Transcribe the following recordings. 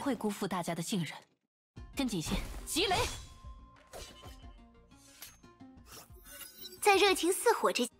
不会辜负大家的信任。跟紧些，急雷！ 在热情似火之。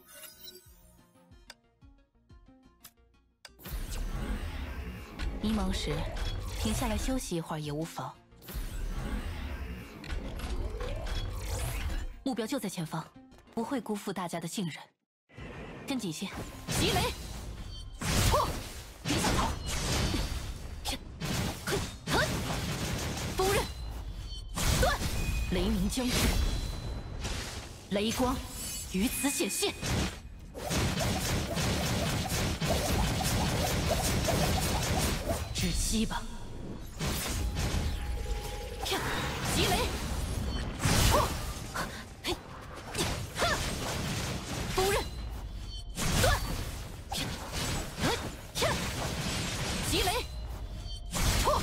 迷茫时，停下来休息一会儿也无妨。目标就在前方，不会辜负大家的信任。跟紧些，急雷！破！别想逃！夫人，断！雷鸣将至，雷光于此显现。 窒息吧！跳，急雷！破！嘿，哈！夫人，断！跳，急雷！破！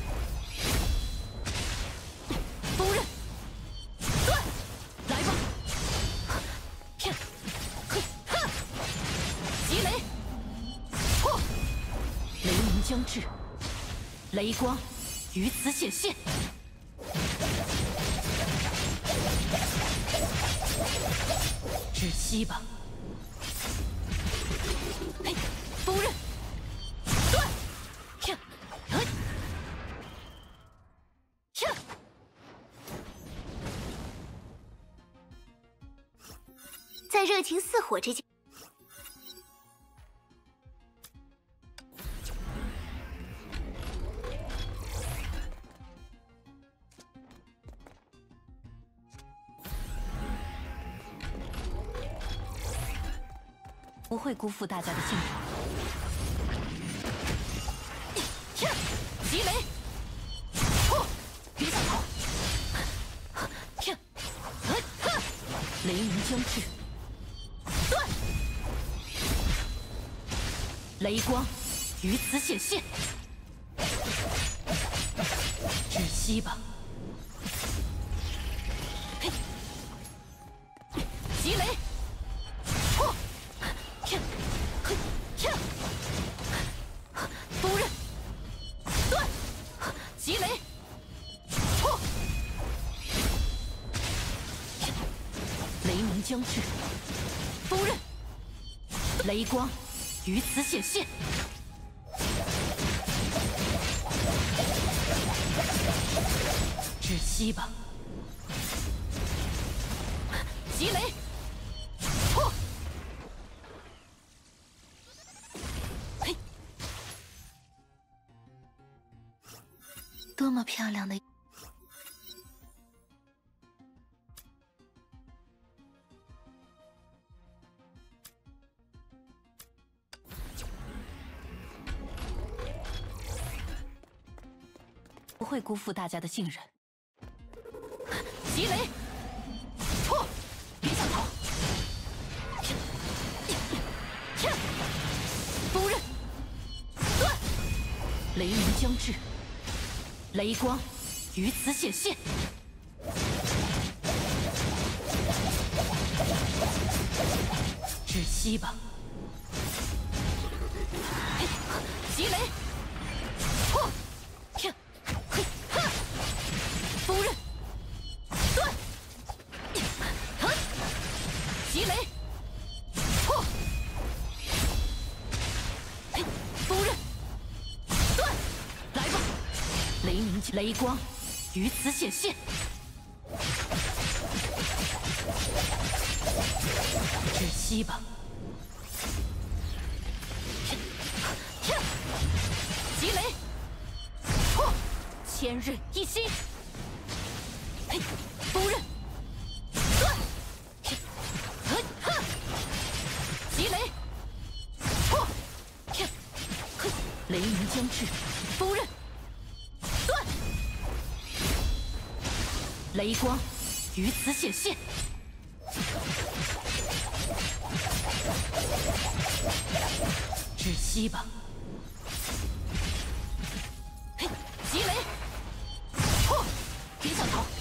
夫人，断！来吧！跳，哈！急雷！破！雷鸣将至。 雷光于此显现，窒息吧！嘿，夫人，断！跳，跳！ 在热情似火之间。 不会辜负大家的信任。急雷！破！别想逃！雷鸣将至，断！雷光于此显现，窒息吧！嘿，急雷！ 夫人，断！急雷！破！雷鸣将至，夫人，雷光于此显现，窒息吧！急雷！破！ 多么漂亮的！ 不会辜负大家的信任。急雷！破！别想逃！夫人，断！雷鸣将至。 雷光于此显现，窒息吧！急雷！破！跳！夫人，断！急雷！破！夫人，断！来吧！ 雷鸣，雷光于此显现，窒息吧！急雷！破！千仞一心！嘿，夫人，断！急雷！破！雷鸣将至，夫人。 断！雷光于此显现，窒息吧！嘿，急雷！破！别想逃！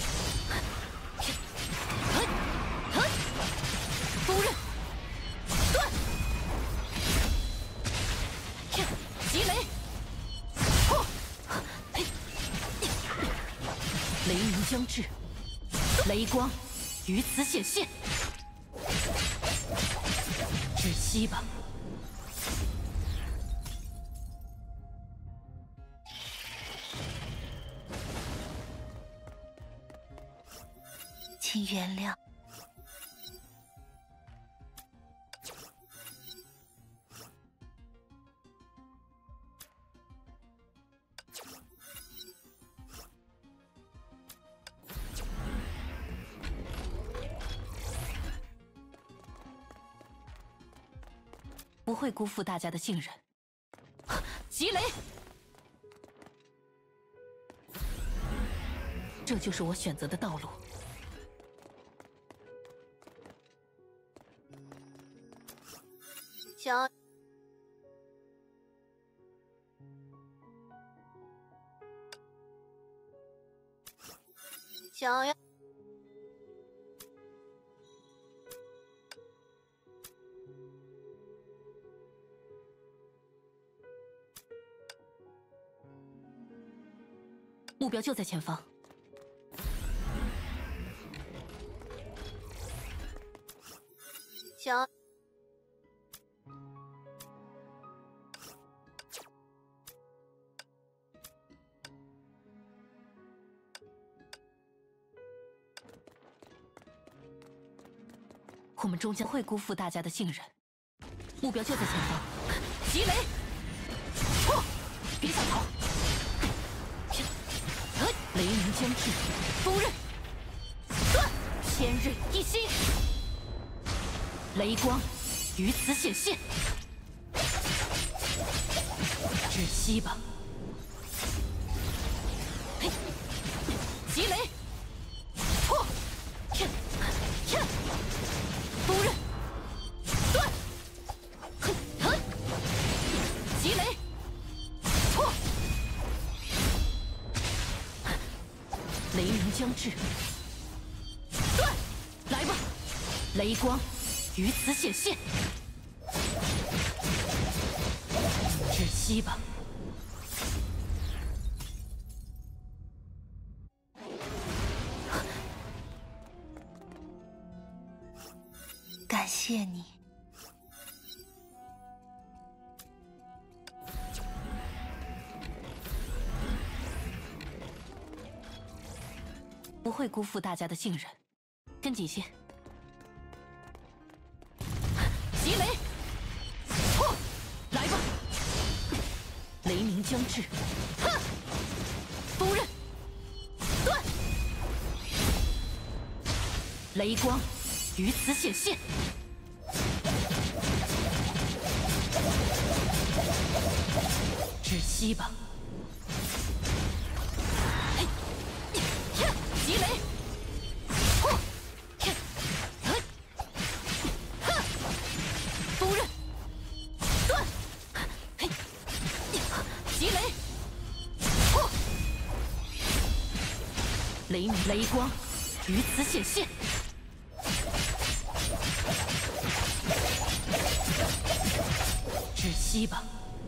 夫人，断！急雷！破！ 雷鸣将至，雷光于此显现，窒息吧！ 请原谅。 不会辜负大家的信任。极雷，这就是我选择的道路。 小小呀。 目标就在前方。 小我们终将会辜负大家的信任。目标就在前方。极雷，破！别想逃！雷鸣将至，锋刃断，千刃一心，雷光于此显现，窒息吧！嘿，极雷，破！锋刃断，极雷，破！雷鸣将至，断！来吧，雷光于此显现，窒息吧！ 感谢你。 不会辜负大家的信任，跟紧些。极雷，破！来吧，雷鸣将至，锋刃断，雷光于此显现，窒息吧！极雷，破！锋刃断，极雷，破！雷光于此显现，窒息吧！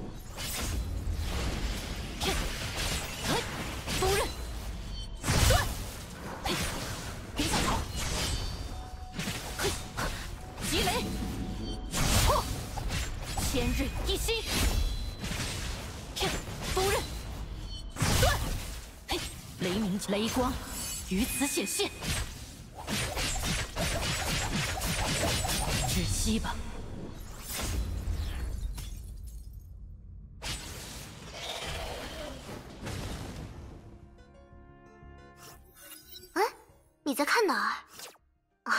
锋刃断，别想逃！极雷，破！千刃一心，锋刃断，雷光于此显现，窒息吧！ 你在看哪儿？啊！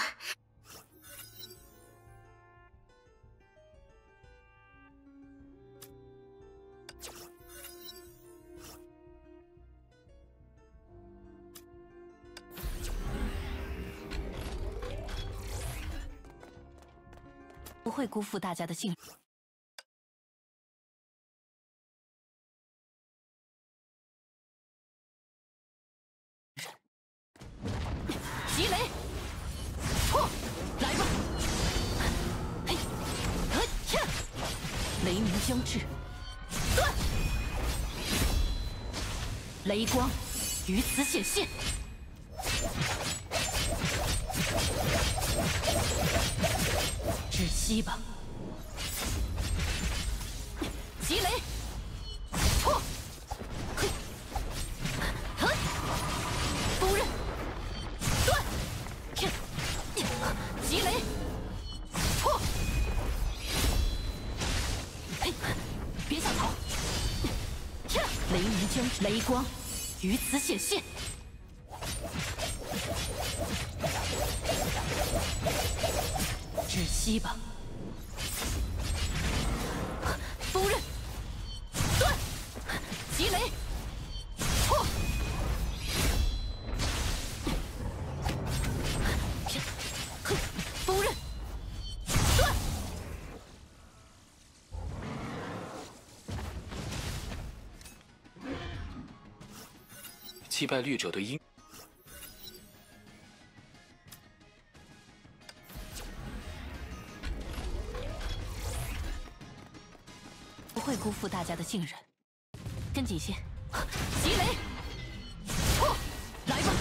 不会辜负大家的信任。极雷，破！来吧！雷鸣将至，断！雷光于此显现， 窒息吧！击雷！破！夫人！断！击雷！破！别想逃！雷鸣将至，雷光于此显现。窒息吧！夫人！断！击雷！破！夫人！断！ 击败绿者的鹰。 不会辜负大家的信任，跟紧些，击雷！破！来吧！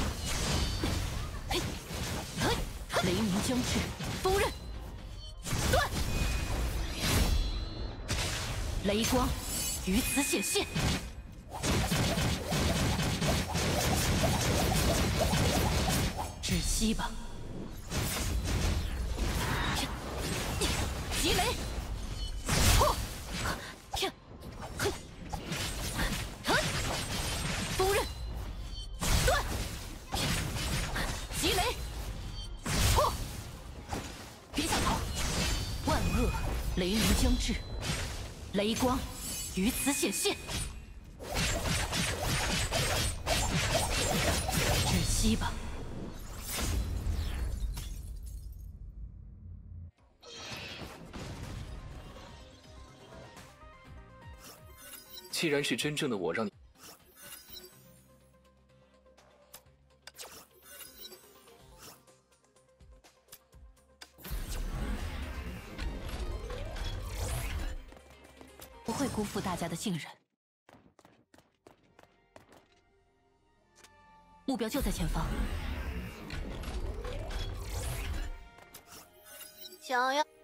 雷鸣将至，夫人！断！雷光于此显现。窒息吧！击雷！破！夫人！断！击雷！破！别想逃！万恶！雷鸣将至，雷光于此显现。窒息吧！ 既然是真正的我让你， 不会辜负大家的信任。目标就在前方。 想要。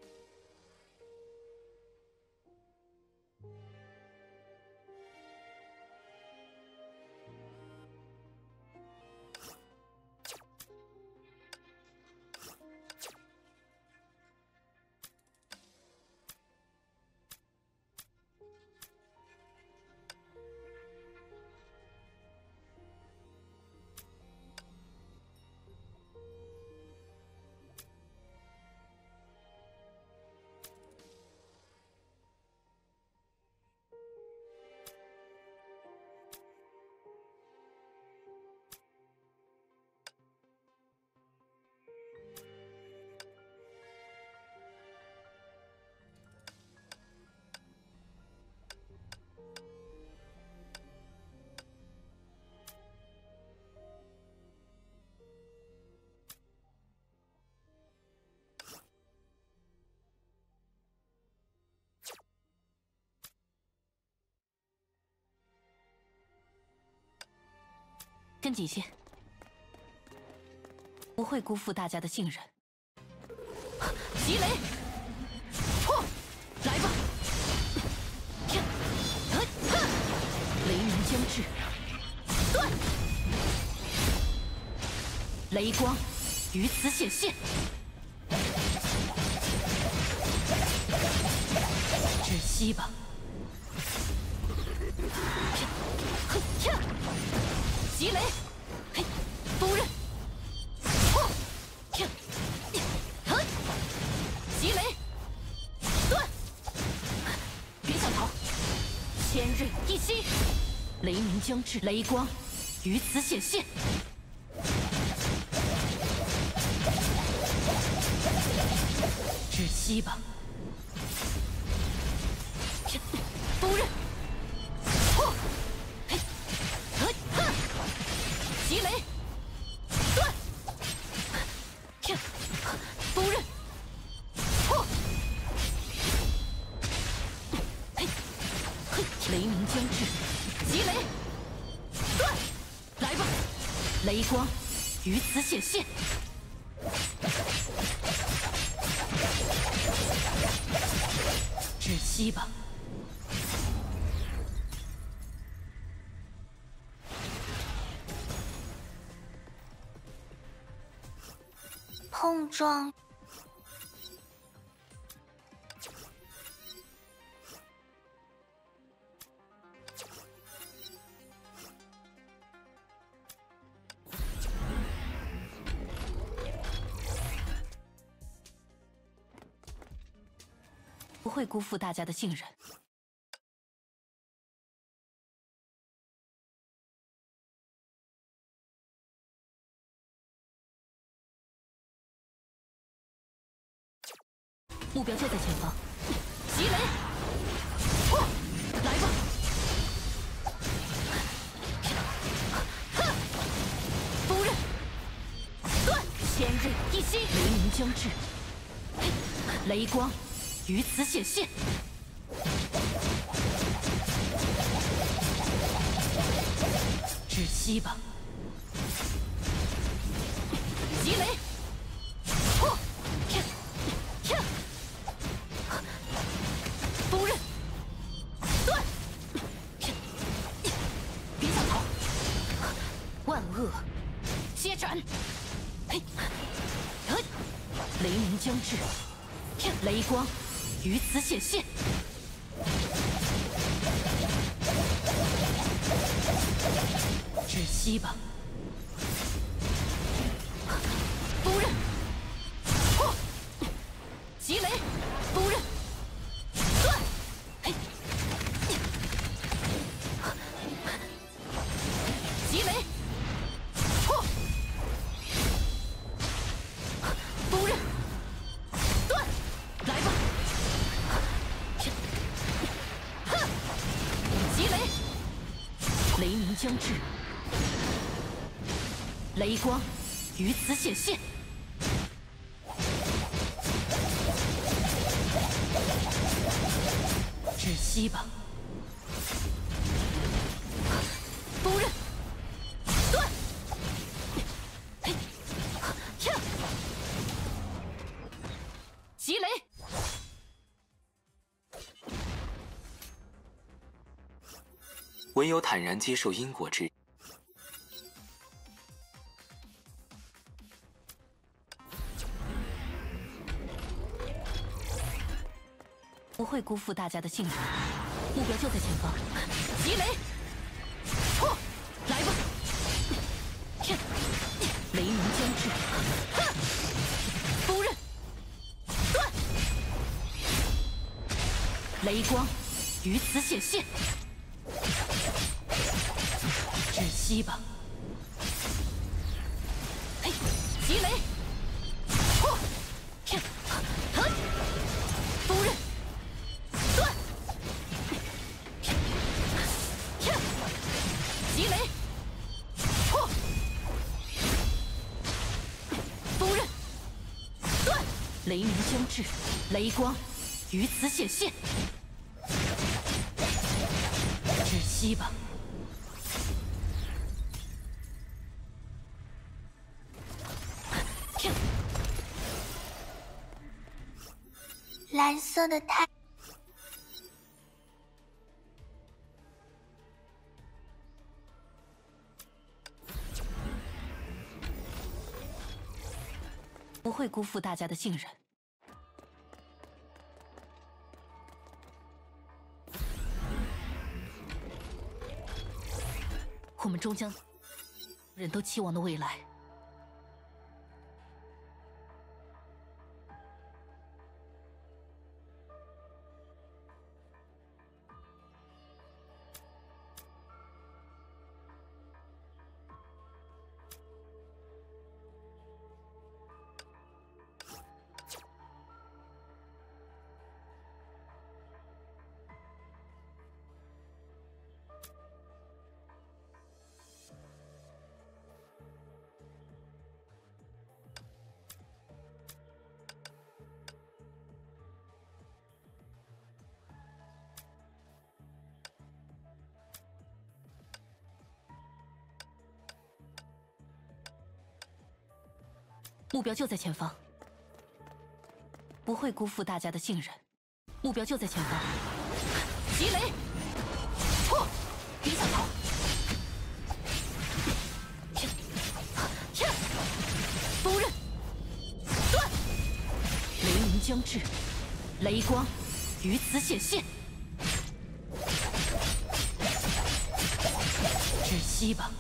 跟紧些，不会辜负大家的信任。击雷！破！来吧！雷鸣将至，断！雷光于此显现。窒息吧！击雷！夫人！破！击雷！断！别想逃！千刃一击！雷鸣将至，雷光于此显现。窒息吧！夫人！破！击雷！断！夫人！破！雷鸣将至，击雷！断！来吧！雷光于此显现。 息吧。 碰撞。 不会辜负大家的信任。目标就在前方，袭雷！来吧！夫人，断！千刃一击，雷鸣将至，雷光于此显现。窒息吧！袭雷！夫人，断！别想逃！万恶接斩！嘿，雷鸣将至，雷光于此显现。窒息吧！夫人，袭雷！夫人，断！嘿，袭雷！夫人，断！来吧！袭雷！雷鸣将至，雷光于此显现。窒息吧！夫人，断！嘿，袭雷！ 唯有坦然接受因果之人。 不会辜负大家的信任。目标就在前方，袭雷！来吧！雷鸣将至，夫人，断！雷光于此显现。窒息吧！嘿，袭雷！夫人，断！袭雷！夫人，断！雷鸣将至，雷光于此显现。窒息吧！ 蓝色的太。 不会辜负大家的信任。我们终将人都期望的未来。目标就在前方，不会辜负大家的信任。 目标就在前方。击雷，破，别想逃！锋刃，断！雷鸣将至，雷光于此显现。窒息吧！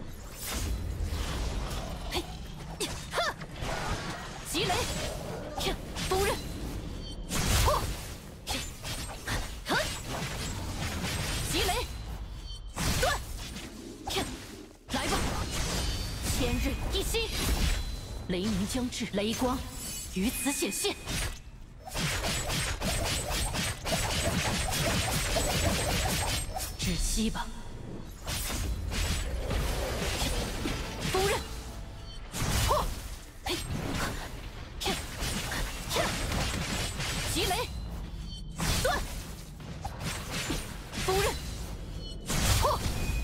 嘿，哈！击雷，锋刃，破！击雷，断！来吧，千刃一击！雷鸣将至，雷光于此显现。窒息吧！锋刃，破！嘿，击雷，断！锋刃，破！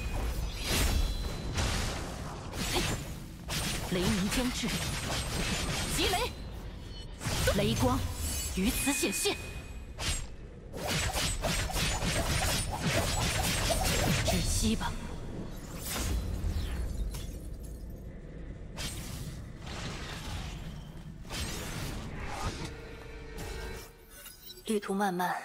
嘿，雷鸣将至，击雷，雷光于此显现。窒息吧！旅途漫漫，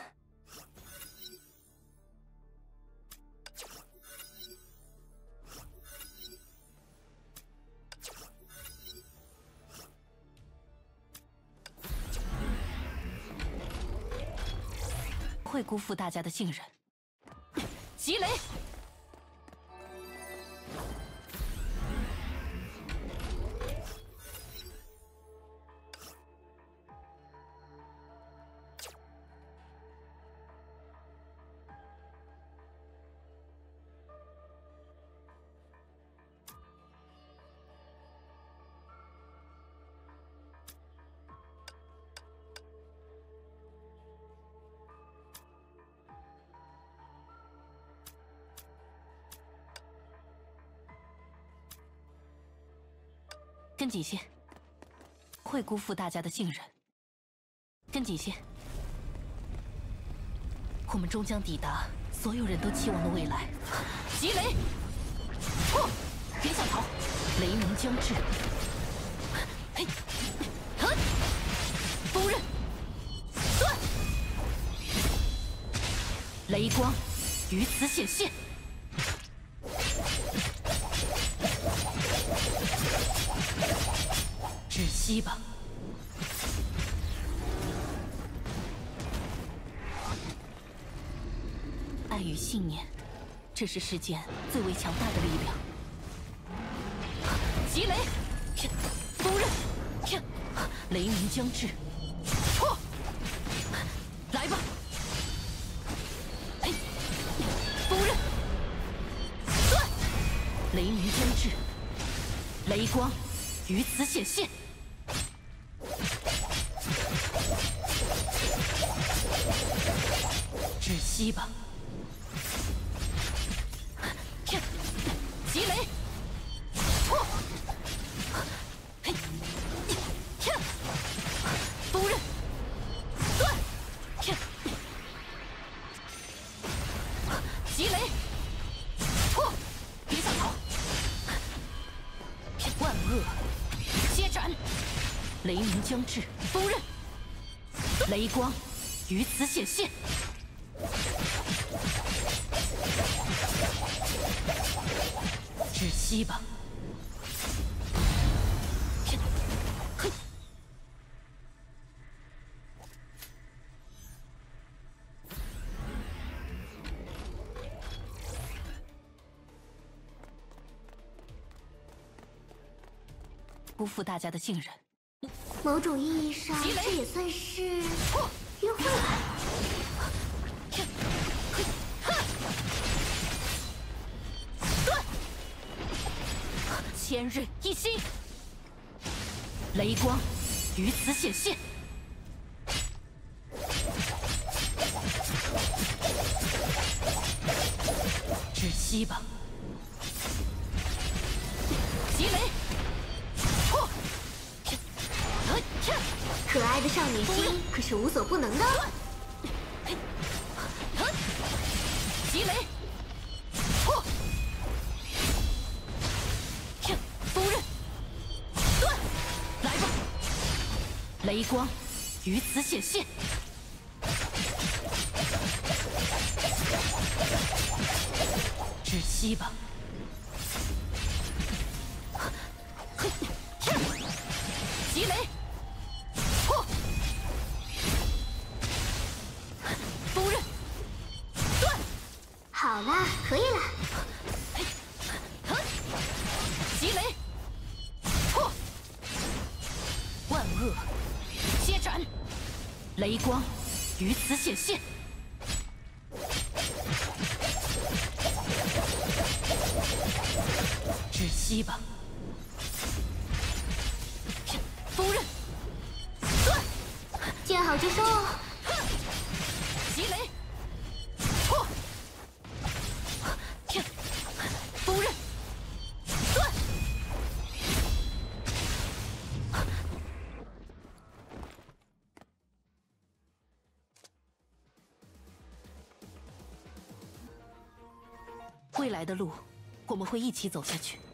会辜负大家的信任。击雷，跟紧些，会辜负大家的信任。跟紧些，我们终将抵达所有人都期望的未来。击雷，破！别想逃！雷鸣将至，嘿，哼！锋刃，断！雷光于此显现。窒息吧！爱与信念，这是世间最为强大的力量。击雷，锋刃，雷鸣将至，破！来吧！嘿，锋刃，断！雷鸣将至，雷光于此显现。窒息吧！击雷，破！嘿，锋刃，断！击雷，破！别想逃！万恶接斩！雷鸣将至，锋刃，雷光于此显现。窒息吧！嘿，辜负大家的信任。 某种意义上，这也算是约会吧。 断！千刃一击，雷光于此显现。窒息吧！击雷，破！ 可爱的少女心可是无所不能的。 雷光于此显现。窒息吧！击雷！破！夫人，断！ 好了，可以了。 击雷！破！万恶接斩！雷光于此显现。窒息吧！夫人，断！ 见好就收哦。 击雷！破！夫人，断！未来的路，我们会一起走下去。